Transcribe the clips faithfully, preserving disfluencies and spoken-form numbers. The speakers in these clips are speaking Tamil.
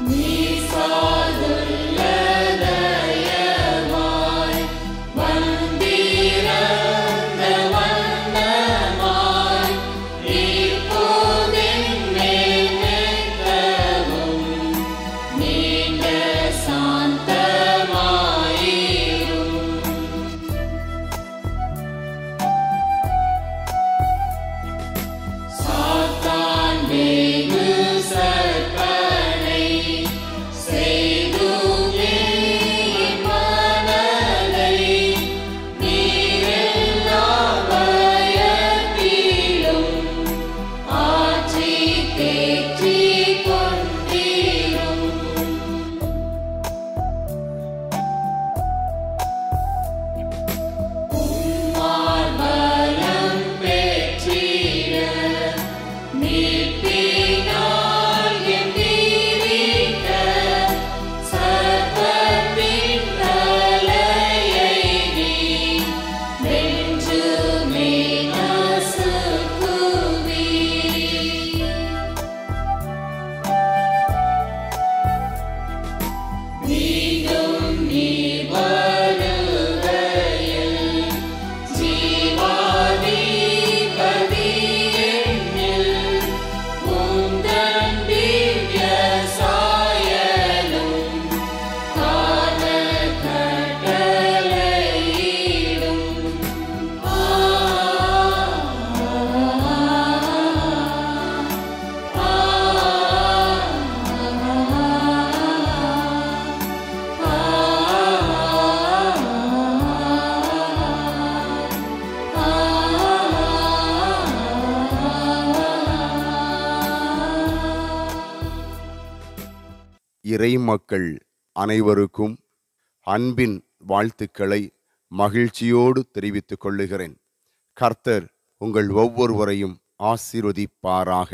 இறைமக்கள் அனைவருக்கும் அன்பின் வாழ்த்துக்களை மகிழ்ச்சியோடு தெரிவித்துக் கொள்ளுகிறேன். கர்த்தர் உங்கள் ஒவ்வொருவரையும் ஆசீர்வதிப்பாராக.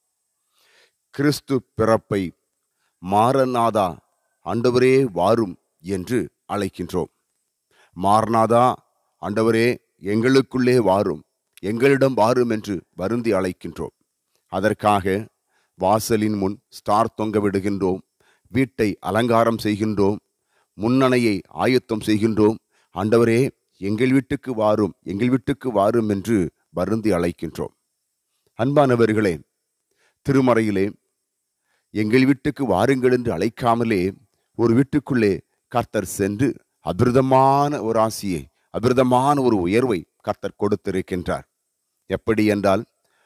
கிறிஸ்து பிறப்பை மாரநாதா ஆண்டவரே வாரும் என்று அழைக்கின்றோம். மாரநாதா ஆண்டவரே எங்களுக்குள்ளே வாரும், எங்களிடம் வாரும் என்று வருந்தி அழைக்கின்றோம். அதற்காக வாசலின் முன் ஸ்டார் தொங்க விடுகின்றோம், வீட்டை அலங்காரம் செய்கின்றோம், முன்னணையை ஆயத்தம் செய்கின்றோம். ஆண்டவரே எங்கள் வீட்டுக்கு வாரும், எங்கள் வீட்டுக்கு வாரும் என்று வருந்தி அழைக்கின்றோம். அன்பானவர்களே, திருமறையிலே எங்கள் வீட்டுக்கு வாருங்கள் என்று அழைக்காமலே ஒரு வீட்டுக்குள்ளே கர்த்தர் சென்று அபிரதமான ஒரு ஆசியை, அபிரதமான ஒரு உயர்வை கர்த்தர் கொடுத்திருக்கின்றார். எப்படி என்றால்,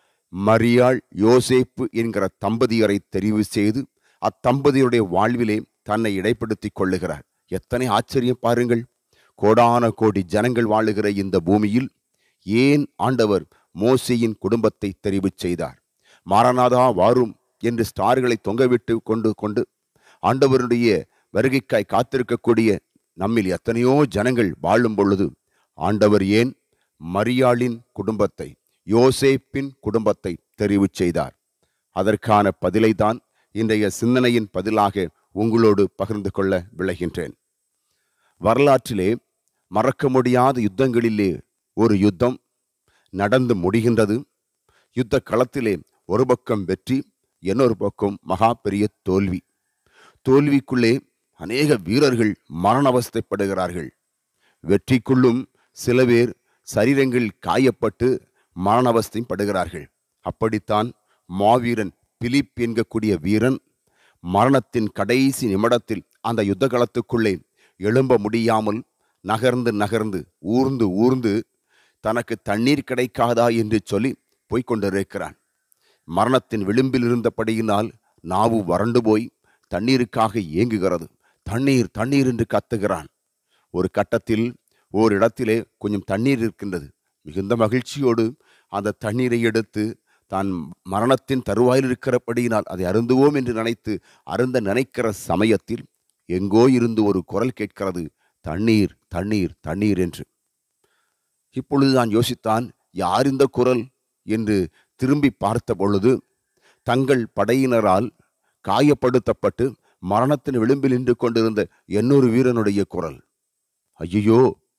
மரியாள் யோசேப்பு என்கிற தம்பதியரை தெரிவு செய்து அத்தம்பதியுடைய வாழ்விலே தன்னை இடைப்படுத்தி கொள்ளுகிறார். எத்தனை ஆச்சரியம் பாருங்கள்! கோடான கோடி ஜனங்கள் வாழுகிற இந்த பூமியில் ஏன் ஆண்டவர் மோசேயின் குடும்பத்தை தெரிவு செய்தார்? மாரநாதா வாரும் என்று ஸ்டார்களை தொங்கவிட்டு கொண்டு கொண்டு ஆண்டவருடைய வருகைக்காய் காத்திருக்கக்கூடிய நம்மில் எத்தனையோ ஜனங்கள் வாழும் பொழுது ஆண்டவர் ஏன் மரியாளின் குடும்பத்தை, யோசேப்பின் குடும்பத்தை தெரிவு செய்தார்? அதற்கான பதிலை தான் இன்றைய சிந்தனையின் பதிலாக உங்களோடு பகிர்ந்து கொள்ள விளைகின்றேன். வரலாற்றிலே மறக்க முடியாத யுத்தங்களிலே ஒரு யுத்தம் நடந்து முடிகின்றது. யுத்த களத்திலே ஒரு பக்கம் வெற்றி, இன்னொரு பக்கம் மகா பெரிய தோல்வி. தோல்விக்குள்ளே அநேக வீரர்கள் மரண அவஸ்தைப்படுகிறார்கள். வெற்றிக்குள்ளும் சில பேர் சரீரங்கள் காயப்பட்டு மரண அவஸ்தைப்படுகிறார்கள். அப்படித்தான் மாவீரன் பிலிப் என்கக்கூடிய வீரன் மரணத்தின் கடைசி நிமிடத்தில் அந்த யுத்த களத்துக்குள்ளே எழும்ப முடியாமல் நகர்ந்து நகர்ந்து ஊர்ந்து ஊர்ந்து தனக்கு தண்ணீர் கிடைக்காதா என்று சொல்லி போய்கொண்டிருக்கிறான். மரணத்தின் விளிம்பில் இருந்தபடியினால் நாவு வறண்டு போய் தண்ணீருக்காக ஏங்குகிறது. தண்ணீர் தண்ணீர் என்று கத்துகிறான். ஒரு கட்டத்தில் ஓரிடத்திலே கொஞ்சம் தண்ணீர் இருக்கின்றது. மிகுந்த மகிழ்ச்சியோடு அந்த தண்ணீரை எடுத்து தான் மரணத்தின் தருவாயில் இருக்கிறபடியினால் அதை அருந்துவோம் என்று நினைத்து அருந்த நினைக்கிற சமயத்தில் எங்கோ இருந்து ஒரு குரல் கேட்கிறது, தண்ணீர் தண்ணீர் தண்ணீர் என்று. இப்பொழுதுதான் யோசித்தான், யார் இந்த குரல் என்று திரும்பி பார்த்த பொழுது தங்கள் படையினரால் காயப்படுத்தப்பட்டு மரணத்தின் விளிம்பில் நின்று கொண்டிருந்த இன்னொரு வீரனுடைய குரல். ஐயோ,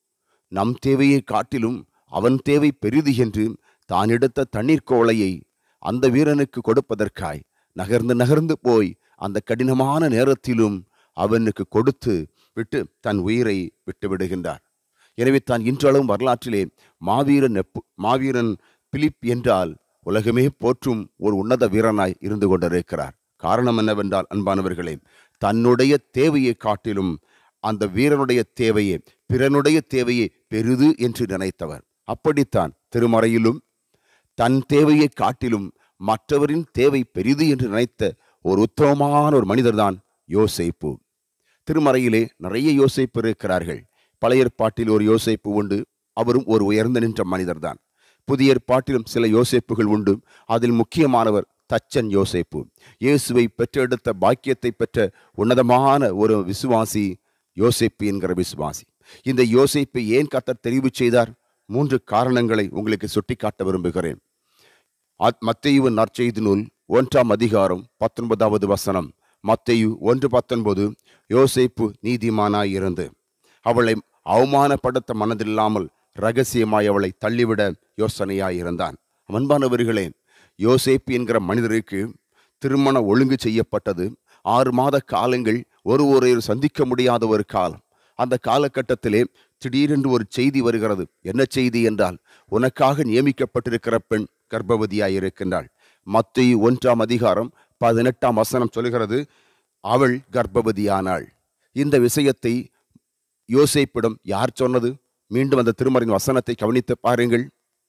நம் தேவையை காட்டிலும் அவன் தேவை பெரிது என்று தான் எடுத்த தண்ணீர் கோளையை அந்த வீரனுக்கு கொடுப்பதற்காய் நகர்ந்து நகர்ந்து போய் அந்த கடினமான நேரத்திலும் அவனுக்கு கொடுத்து விட்டு தன் உயிரை விட்டு விடுகின்றார். எனவே தான் இன்றளவும் வரலாற்றிலே மாவீரன் மாவீரன் பிலிப் என்றால் உலகமே போற்றும் ஒரு உன்னத வீரனாய் இருந்து கொண்டிருக்கிறார். காரணம் என்னவென்றால் அன்பானவர்களே, தன்னுடைய தேவையை காட்டிலும் அந்த வீரனுடைய தேவையே பிறனுடைய தேவையை பெரிது என்று நினைத்தவர். அப்படித்தான் திருமறையிலும் தன் தேவையை காட்டிலும் மற்றவரின் தேவை பெரிது என்று நினைத்த ஒரு உத்தமமான ஒரு மனிதர் தான் யோசேப்பு. திருமறையிலே நிறைய யோசேப்பு இருக்கிறார்கள். பழைய ஏற்பாட்டில் ஒரு யோசேப்பு உண்டு, அவரும் ஒரு உயர்ந்து நின்ற மனிதர் தான். புதிய ஏற்பாட்டிலும் சில யோசேப்புகள் உண்டு, அதில் முக்கியமானவர் தச்சன் யோசேப்பு. இயேசுவை பெற்றெடுத்த பாக்கியத்தை பெற்ற உன்னதமான ஒரு விசுவாசி யோசேப்பு என்கிற விசுவாசி. இந்த யோசேப்பை ஏன் கர்த்தர் தெரிவு செய்தார்? மூன்று காரணங்களை உங்களுக்கு சுட்டிக்காட்ட விரும்புகிறேன். மத்தேயு நற்செய்தி நூல் ஒன்றாம் அதிகாரம் பத்தொன்பதாவது வசனம். மத்தேயு ஒன்று பத்தொன்பது. யோசேப்பு நீதிமானாய் இருந்து அவளை அவமானப்படுத்த மனதில்லாமல் ரகசியமாய் அவளை தள்ளிவிட யோசனையாய் இருந்தான். அன்பானவர்களே, யோசேப்பு என்கிற மனிதருக்கு திருமண ஒழுங்கு செய்யப்பட்டது. ஆறு மாத காலங்கள் ஒரு ஒரு சந்திக்க முடியாத ஒரு காலம். அந்த காலகட்டத்திலே திடீரென்று ஒரு செய்தி வருகிறது. என்ன செய்தி என்றால், உனக்காக நியமிக்கப்பட்டிருக்கிற பெண் கர்ப்பவதியாய் இருக்கின்றாள். மத்தேயு ஒன்றாம் அதிகாரம் பதினெட்டாம் வசனம் சொல்கிறது, அவள் கர்ப்பவதியானாள். இந்த விஷயத்தை யோசேப்பிடம் யார் சொன்னது? மீண்டும் அந்த திருமறையின் வசனத்தை கவனித்து பாருங்கள்.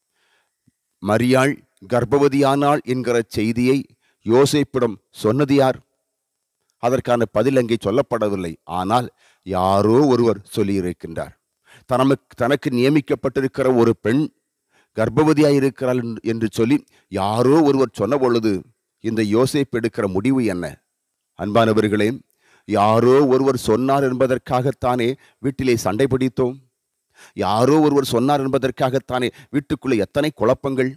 மரியாள் கர்ப்பவதியானாள் என்கிற செய்தியை யோசேப்பிடம் சொன்னது யார்? அதற்கான பதில் அங்கே சொல்லப்படவில்லை. ஆனால் யாரோ ஒருவர் சொல்லியிருக்கின்றார். தனக்கு தனக்கு நியமிக்கப்பட்டிருக்கிற ஒரு பெண் கர்ப்பவதியாயிருக்கிறாள் என்று சொல்லி யாரோ ஒருவர் சொன்ன பொழுது இந்த யோசேப்பு எடுக்கிற முடிவு என்ன? அன்பானவர்களே, யாரோ ஒருவர் சொன்னார் என்பதற்காகத்தானே வீட்டிலே சண்டை பிடித்தோம். யாரோ ஒருவர் சொன்னார் என்பதற்காகத்தானே வீட்டுக்குள்ளே எத்தனை குழப்பங்கள்.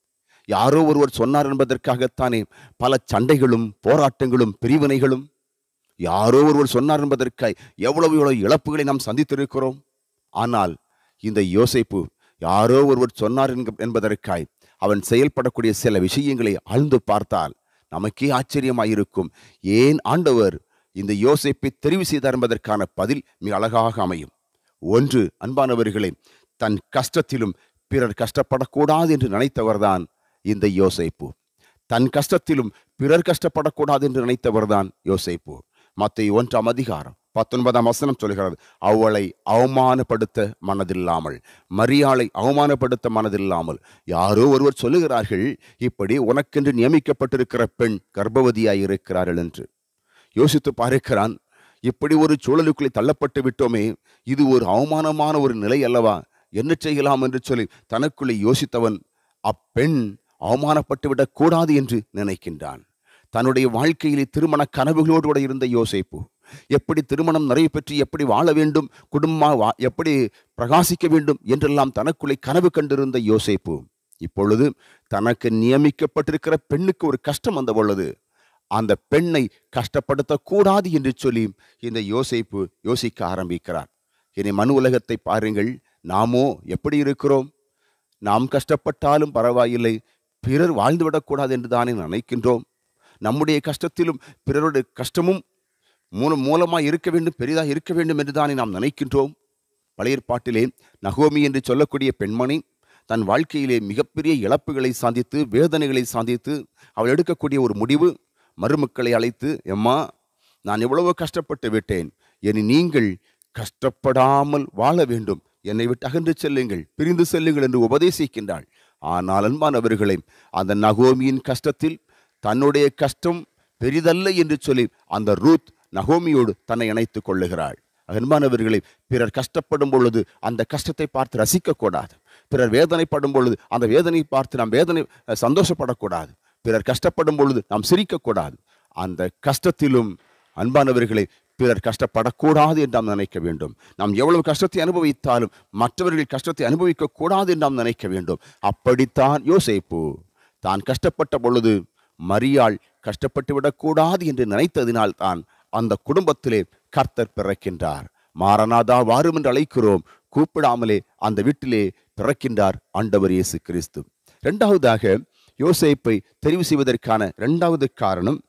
யாரோ ஒருவர் சொன்னார் என்பதற்காகத்தானே பல சண்டைகளும் போராட்டங்களும் பிரிவினைகளும். யாரோ ஒருவர் சொன்னார் என்பதற்காய் எவ்வளவு எவ்வளவு இழப்புகளை நாம் சந்தித்திருக்கிறோம். ஆனால் இந்த யோசேப்பு யாரோ ஒருவர் சொன்னார் என்பதற்காய் அவன் செயல்படக்கூடிய சில விஷயங்களை ஆழ்ந்து பார்த்தால் நமக்கே ஆச்சரியமாயிருக்கும். ஏன் ஆண்டவர் இந்த யோசேப்பை தெரிவு செய்தார் என்பதற்கான பதில் மிக அழகாக அமையும். ஒன்று, அன்பானவர்களே, தன் கஷ்டத்திலும் பிறர் கஷ்டப்படக்கூடாது என்று நினைத்தவர்தான் இந்த யோசேப்பு. தன் கஷ்டத்திலும் பிறர் கஷ்டப்படக்கூடாது என்று நினைத்தவர்தான் யோசேப்பு. மத்தேயு ஒன்றாம் அதிகாரம் பத்தொன்பதாம் வசனம் சொல்கிறது, அவளை அவமானப்படுத்த மனதில்லாமல், மரியாளை அவமானப்படுத்த மனதில்லாமல். யாரோ ஒருவர் சொல்லுகிறார்கள், இப்படி உனக்கென்று நியமிக்கப்பட்டிருக்கிற பெண் கர்ப்பவதியாய் இருக்கிறார்கள் என்று. யோசித்து பார்க்கிறான், இப்படி ஒரு சூழலுக்குள்ளே தள்ளப்பட்டு விட்டோமே, இது ஒரு அவமானமான ஒரு நிலை அல்லவா, என்ன செய்யலாம் என்று சொல்லி தனக்குள்ளே யோசித்தவன் அப்பெண் அவமானப்பட்டு விடக் கூடாது என்று நினைக்கின்றான். தன்னுடைய வாழ்க்கையிலே திருமண கனவுகளோடு கூட இருந்த யோசேப்பு எப்படி திருமணம் நிறைய பெற்று எப்படி வாழ வேண்டும், குடும்பம் எப்படி பிரகாசிக்க வேண்டும் என்றெல்லாம் தனக்குள்ளே கனவு கண்டிருந்த யோசேப்பு இப்பொழுது தனக்கு நியமிக்கப்பட்டிருக்கிற பெண்ணுக்கு ஒரு கஷ்டம் வந்த பொழுது அந்த பெண்ணை கஷ்டப்படுத்தக்கூடாது என்று சொல்லி இந்த யோசேப்பு யோசிக்க ஆரம்பிக்கிறார். இனி மனு உலகத்தை பாருங்கள். நாமோ எப்படி இருக்கிறோம்? நாம் கஷ்டப்பட்டாலும் பரவாயில்லை, பிறர் வாழ்ந்துவிடக்கூடாது என்று தானே நினைக்கின்றோம். நம்முடைய கஷ்டத்திலும் பிறருடைய கஷ்டமும் மூலம் மூலமாக இருக்க வேண்டும், பெரிதாக இருக்க வேண்டும் என்று தானே நாம் நினைக்கின்றோம். பழைய ஏற்பாட்டிலே நகோமி என்று சொல்லக்கூடிய பெண்மணி தன் வாழ்க்கையிலே மிகப்பெரிய இழப்புகளை சாதித்து வேதனைகளை சாதித்து அவள் எடுக்கக்கூடிய ஒரு முடிவு, மருமக்களை அழைத்து, எம்மா, நான் எவ்வளவோ கஷ்டப்பட்டு விட்டேன், இனி நீங்கள் கஷ்டப்படாமல் வாழ வேண்டும், என்னை விட்டு அகன்று செல்லுங்கள், பிரிந்து செல்லுங்கள் என்று உபதேசிக்கின்றாள். ஆனால் அன்பானவர்களே, அந்த நகோமியின் கஷ்டத்தில் தன்னுடைய கஷ்டம் பெரிதல்ல என்று சொல்லி அந்த ரூத் நகோமியோடு தன்னை இணைத்துக் கொள்ளுகிறாள். அன்பானவர்களை, பிறர் கஷ்டப்படும் பொழுது அந்த கஷ்டத்தை பார்த்து ரசிக்கக்கூடாது. பிறர் வேதனைப்படும் பொழுது அந்த வேதனை பார்த்து நாம் வேதனை சந்தோஷப்படக்கூடாது. பிறர் கஷ்டப்படும் பொழுது நாம் சிரிக்கக்கூடாது. அந்த கஷ்டத்திலும் அன்பானவர்களை பிறர் கஷ்டப்படக்கூடாது என்று நாம் நினைக்க வேண்டும். நாம் எவ்வளவு கஷ்டத்தை அனுபவித்தாலும் மற்றவர்கள் கஷ்டத்தை அனுபவிக்க கூடாது என்று நாம் நினைக்க வேண்டும். அப்படித்தான் யோசேப்பு தான் கஷ்டப்பட்ட பொழுது மரியாள் கஷ்டப்பட்டு விடக்கூடாது என்று நினைத்ததினால் தான் அந்த குடும்பத்திலே கர்த்தர் பிறக்கின்றார். மாரநாதா வாரும் என்று அழைக்கிறோம், கூப்பிடாமலே அந்த வீட்டிலே பிறக்கின்றார் ஆண்டவர் இயேசு கிறிஸ்து. இரண்டாவதாக யோசேப்பை தெரிவு செய்வதற்கான இரண்டாவது காரணம்,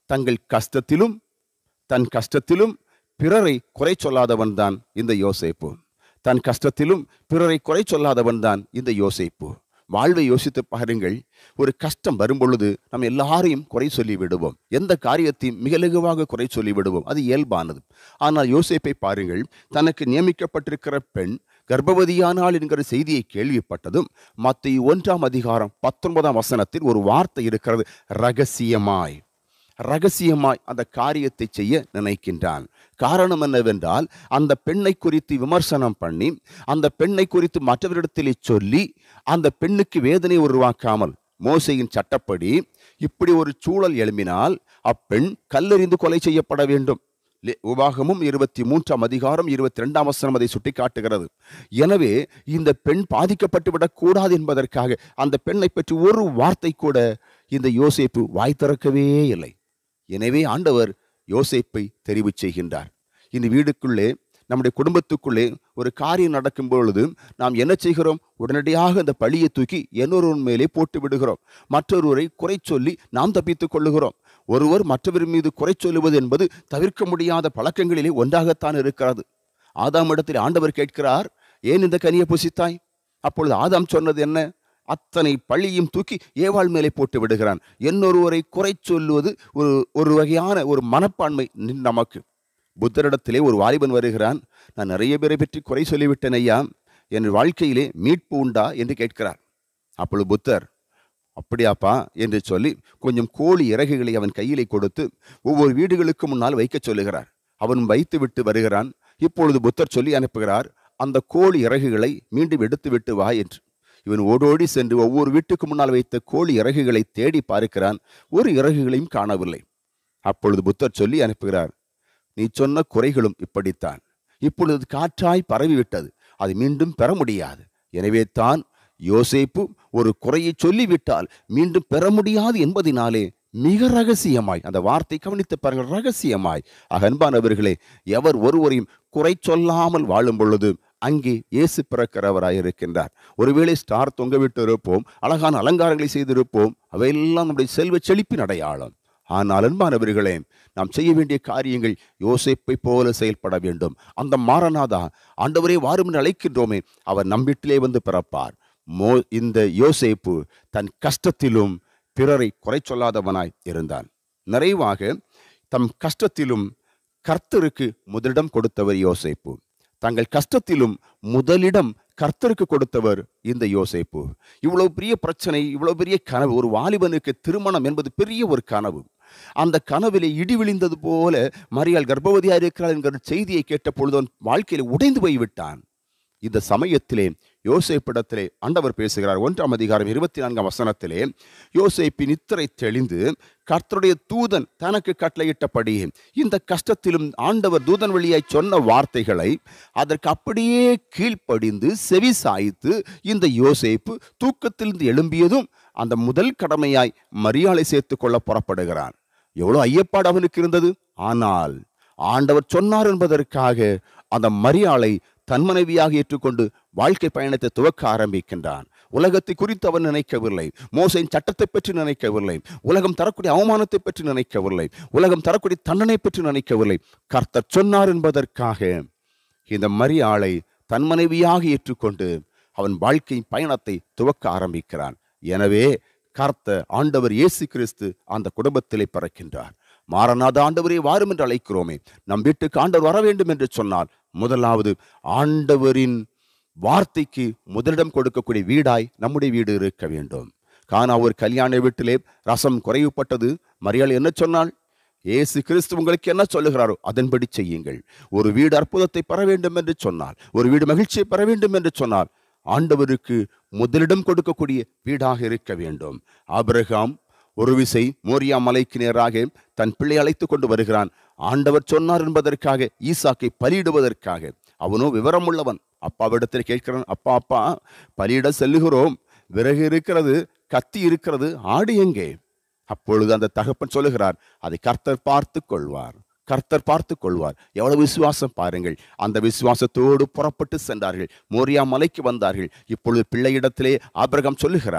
தங்கள் கஷ்டத்திலும் தன் கஷ்டத்திலும் பிறரை குறை சொல்லாதவன் தான் இந்த யோசேப்பு. தன் கஷ்டத்திலும் பிறரை குறை சொல்லாதவன் தான் இந்த யோசேப்பு. வாழ்வை யோசித்து பாருங்கள். ஒரு கஷ்டம் வரும் பொழுது நம்ம எல்லாரையும் குறை சொல்லி விடுவோம். எந்த காரியத்தையும் மிக லகுவாக குறை சொல்லி விடுவோம். அது இயல்பானது. ஆனால் யோசேப்பை பாருங்கள். தனக்கு நியமிக்கப்பட்டிருக்கிற பெண் கர்ப்பவதியானாள் என்கிற செய்தியை கேள்விப்பட்டதும் மத்தேயு ஒன்றாம் அதிகாரம் பத்தொன்பதாம் வசனத்தில் ஒரு வார்த்தை இருக்கிறது. ரகசியமாய் ரகசியமாய் அந்த காரியத்தை செய்ய நினைக்கின்றான். காரணம் என்னவென்றால், அந்த பெண்ணை குறித்து விமர்சனம் பண்ணி, அந்த பெண்ணை குறித்து மற்றவரிடத்திலே சொல்லி, அந்த பெண்ணுக்கு வேதனை உருவாக்காமல், மோசேயின் சட்டப்படி இப்படி ஒரு சூழல் எழும்பினால் அப்பெண் கல்லெறிந்து கொலை செய்யப்பட வேண்டும். உபாகமும் இருபத்தி மூன்றாம் அதிகாரம் இருபத்தி இரண்டாம் வசனம் அதை சுட்டி காட்டுகிறது. எனவே இந்த பெண் பாதிக்கப்பட்டு விடக்கூடாது என்பதற்காக அந்த பெண்ணை பற்றி ஒரு வார்த்தை கூட இந்த யோசேப்பு வாய் திறக்கவே இல்லை. எனவே ஆண்டவர் யோசேப்பை தெரிவு செய்கின்றார். இந்த வீடுக்குள்ளே, நம்முடைய குடும்பத்துக்குள்ளே ஒரு காரியம் நடக்கும் பொழுது நாம் என்ன செய்கிறோம்? உடனடியாக அந்த பழியை தூக்கி இன்னொருவன் மேலே போட்டு விடுகிறோம். மற்றொருவரை குறை சொல்லி நாம் தப்பித்துக் கொள்ளுகிறோம். ஒருவர் மற்றவர் மீது குறை சொல்லுவது என்பது தவிர்க்க முடியாத பழக்கங்களிலே ஒன்றாகத்தான் இருக்கிறது. ஆதாம் இடத்தில் ஆண்டவர் கேட்கிறார், ஏன் இந்த கனியை புசித்தாய்? அப்பொழுது ஆதாம் சொன்னது என்ன? அத்தனை பழியும் தூக்கி ஏவாள் மேலே போட்டு விடுகிறான். இன்னொருவரை குறை சொல்லுவது ஒரு ஒரு வகையான ஒரு மனப்பான்மை நமக்கு. புத்தரிடத்திலே ஒரு வாலிபன் வருகிறான். நான் நிறைய பேரை பற்றி குறை சொல்லிவிட்டேன் ஐயா, என் வாழ்க்கையிலே மீட்பு உண்டா என்று கேட்கிறார். அப்பொழுது புத்தர், அப்படியாப்பா என்று சொல்லி கொஞ்சம் கோழி இறகுகளை அவன் கையிலே கொடுத்து ஒவ்வொரு வீடுகளுக்கு முன்னால் வைக்க சொல்லுகிறார். அவன் வைத்து விட்டு வருகிறான். இப்பொழுது புத்தர் சொல்லி அனுப்புகிறார், அந்த கோழி இறகுகளை மீண்டும் எடுத்து விட்டு வா என்று. இவன் ஓடோடி சென்று ஒவ்வொரு வீட்டுக்கு முன்னால் வைத்த கோழி இறகுகளை தேடி பார்க்கிறான். ஒரு இறகுகளையும் காணவில்லை. அப்பொழுது புத்தர் சொல்லி அனுப்புகிறார், நீ சொன்ன குறைகளும் இப்படித்தான். இப்பொழுது காற்றாய் பரவிவிட்டது, அதை மீண்டும் பெற முடியாது. எனவே தான் யோசேப்பு ஒரு குறையை சொல்லிவிட்டால் மீண்டும் பெற முடியாது என்பதினாலே மிக ரகசியமாய், அந்த வார்த்தை கவனித்து பாருங்கள், ரகசியமாய். அன்பானவர்களே, எவர் ஒருவரையும் குறை சொல்லாமல் வாழும் பொழுது அங்கே இயேசு பிறக்கிறவராய் இருக்கின்றார். ஒருவேளை ஸ்டார் தொங்க விட்டு இருப்போம், அழகான அலங்காரங்களை செய்திருப்போம், அவையெல்லாம் நம்முடைய செல்வ செழிப்பின் அடையாளம். ஆனால் அன்பானவர்களே, நாம் செய்ய வேண்டிய காரியங்கள் யோசேப்பை போல செயல்பட வேண்டும். அந்த மாரநாதா, ஆண்டவரே வாரும் என்று அழைக்கின்றோமே, அவர் நம் வீட்டிலே வந்து பிறப்பார். மோ இந்த யோசேப்பு தன் கஷ்டத்திலும் பிறரை குறை சொல்லாதவனாய் இருந்தான். நிறைவாக தம் கஷ்டத்திலும் கர்த்தருக்கு முதலிடம் கொடுத்தவர் யோசேப்பு. தங்கள் கஷ்டத்திலும் முதலிடம் கர்த்தருக்கு கொடுத்தவர் இந்த யோசேப்பு. இவ்வளவு பெரிய பிரச்சனை, இவ்வளவு பெரிய கனவு. ஒரு வாலிபனுக்கு திருமணம் என்பது பெரிய ஒரு கனவு. அந்த கனவிலே இடி விழுந்தது போல மரியாள் கர்ப்பவதியாக இருக்கிறாள் என்கிற செய்தியை கேட்ட பொழுது அவன் வாழ்க்கையில் உடைந்து போய்விட்டான். இந்த சமயத்திலே யோசேப்பிடத்திலே ஆண்டவர் பேசுகிறார். ஒன்றாம் அதிகாரம் இருபத்தி நான்காம் வசனத்திலே, யோசேப்பின் நித்திரை தெளிந்து கர்த்தருடைய தூதன் தனக்கு கட்டளையிட்டபடி இந்த கஷ்டத்திலும் ஆண்டவர் தூதன் வழியாய் சொன்ன வார்த்தைகளை அதற்கு அப்படியே கீழ்ப்படிந்து செவி சாய்த்து இந்த யோசேப்பு தூக்கத்திலிருந்து எழும்பியதும் அந்த முதல் கடமையாய் மரியாளை சேர்த்து கொள்ள புறப்படுகிறான். எவ்வளவு ஐயப்பாடு அவனுக்கு இருந்தது. ஆனால் ஆண்டவர் சொன்னார் என்பதற்காக அந்த மரியாளை தன் மனைவியாக ஏற்றுக்கொண்டு வாழ்க்கை பயணத்தை துவக்க ஆரம்பிக்கின்றான். உலகத்தை குறித்து அவன் நினைக்கவில்லை. மோசேயின் சட்டத்தை பற்றி நினைக்கவில்லை. உலகம் தரக்கூடிய அவமானத்தை பற்றி நினைக்கவில்லை. உலகம் தரக்கூடிய தண்டனை பற்றி நினைக்கவில்லை. கர்த்தர் சொன்னார் என்பதற்காக இந்த மரியாளை தன் மனைவியாக ஏற்றுக்கொண்டு அவன் வாழ்க்கை பயணத்தை துவக்க ஆரம்பிக்கிறான். எனவே கர்த்தர் ஆண்டவர் இயேசு கிறிஸ்து அந்த குடும்பத்திலே பிறக்கின்றார். மாரநாத ஆண்டவரே வாரும் என்று அழைக்கிறோமே, நம் வீட்டுக்கு ஆண்டவர் வர வேண்டும் என்று சொன்னால் முதலாவது ஆண்டவரின் வார்த்தைக்கு முதலிடம் கொடுக்கக்கூடிய வீடாய் நம்முடைய வீடு இருக்க வேண்டும். கானா ஒரு கல்யாண வீட்டிலே ரசம் குறைவுபட்டது. மரியாள் என்ன சொன்னாள்? இயேசு கிறிஸ்து உங்களுக்கு என்ன சொல்லுகிறாரோ அதன்படி செய்யுங்கள். ஒரு வீடு அற்புதத்தை பெற வேண்டும் என்று சொன்னால், ஒரு வீடு மகிழ்ச்சியை பெற வேண்டும் என்று சொன்னால் ஆண்டவருக்கு முதலிடம் கொடுக்கக்கூடிய வீடாக இருக்க வேண்டும். ஆபிரகாம் ஒரு விசை மோரியா மலைக்கு நேராக தன் பிள்ளை அழைத்து கொண்டு வருகிறான். ஆண்டவர் சொன்னார் என்பதற்காக, ஈசாக்கை பலியிடுவதற்காக. அவனோ விவரம் உள்ளவன். அப்பாவிடத்தில் கேட்கிறான், அப்பா அப்பா பலியிட செல்லுகிறோம், விறகு இருக்கிறது, கத்தி இருக்கிறது, ஆடு எங்கே? அப்பொழுது அந்த தகப்பன் சொல்லுகிறார், அதை கர்த்தர் பார்த்து கொள்வார், கர்த்தர் பார்த்து கொள்வார். எவ்வளவு விசுவாசம் பாருங்கள். அந்த விசுவாசத்தோடு புறப்பட்டு சென்றார்கள். மோரியா மலைக்கு வந்தார்கள். இப்பொழுது பிள்ளையிடத்திலே ஆபிரகாம் சொல்லுகிறான்,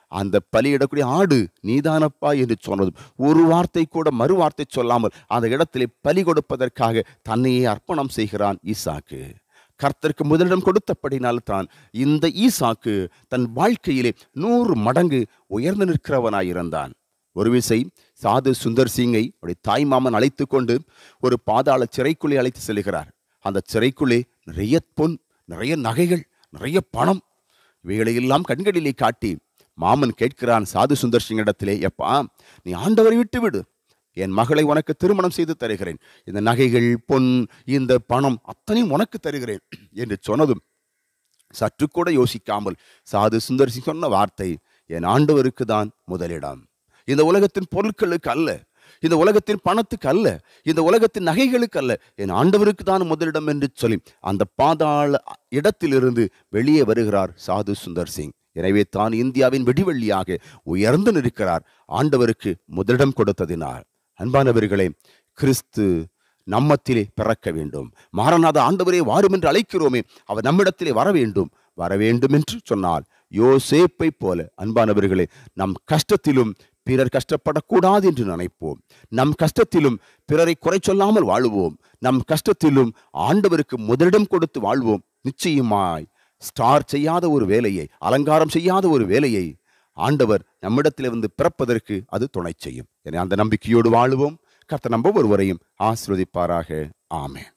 அந்த பலியிடக்கூடிய ஆடு நீதானப்பா என்று சொன்னதும் ஒரு வார்த்தை கூட மறு வார்த்தை சொல்லாமல் அந்த இடத்திலே பலி கொடுப்பதற்காக தன்னையே அர்ப்பணம் செய்கிறான் ஈசாக்கு. கர்த்தருக்கு முதலிடம் கொடுத்தபடினால் தான் இந்த ஈசாக்கு தன் வாழ்க்கையிலே நூறு மடங்கு உயர்ந்து நிற்கிறவனாயிருந்தான். ஒரு விசை சாது சுந்தர் சிங்கை அவருடைய தாய் மாமன் அழைத்து கொண்டு ஒரு பாதாள சிறைக்குள்ளே அழைத்து செல்கிறார். அந்த சிறைக்குள்ளே நிறைய பொன், நிறைய நகைகள், நிறைய பணம், இவைகளையெல்லாம் கண்களிலே காட்டி மாமன் கேட்கிறான் சாது சுந்தர் சிங் இடத்திலே, எப்பா நீ ஆண்டவரை விட்டு விடு, என் மகளை உனக்கு திருமணம் செய்து தருகிறேன், இந்த நகைகள் பொன் இந்த பணம் அத்தனையும் உனக்கு தருகிறேன் என்று சொன்னதும் சற்று கூட யோசிக்காமல் சாது சுந்தர் சிங் சொன்ன வார்த்தை, என் ஆண்டவருக்கு தான் முதலிடம், இந்த உலகத்தின் பொருட்களுக்கு அல்ல, இந்த உலகத்தின் பணத்துக்கு அல்ல, இந்த உலகத்தின் நகைகளுக்கு அல்ல, என் ஆண்டவருக்கு தான் முதலிடம் என்று சொல்லி அந்த பாதாள இடத்திலிருந்து வெளியே வருகிறார் சாது சுந்தர் சிங். எனவே தான் இந்தியாவின் வெடிவெள்ளியாக உயர்ந்து நிற்கிறார், ஆண்டவருக்கு முதலிடம் கொடுத்ததினார். அன்பானவர்களே, கிறிஸ்து நம்மத்திலே பிறக்க வேண்டும். மாரநாத ஆண்டவரே வாரும் என்று அழைக்கிறோமே, அவர் நம்மிடத்திலே வர வேண்டும். வர வேண்டும் என்று சொன்னால் யோசேப்பை போல அன்பானவர்களே, நம் கஷ்டத்திலும் பிறர் கஷ்டப்படக்கூடாது என்று நினைப்போம். நம் கஷ்டத்திலும் பிறரை குறை சொல்லாமல் வாழ்வோம். நம் கஷ்டத்திலும் ஆண்டவருக்கு முதலிடம் கொடுத்து வாழ்வோம். நிச்சயமாய் ஸ்டார் செய்யாத ஒரு வேலையை, அலங்காரம் செய்யாத ஒரு வேலையை ஆண்டவர் நம்மிடத்தில் வந்து பிறப்பதற்கு அது துணை செய்யும். எனவே அந்த நம்பிக்கையோடு வாழுவோம். கர்த்தர் நம்ப ஒருவரையும் ஆசீர்வதிப்பாராக. ஆமென்.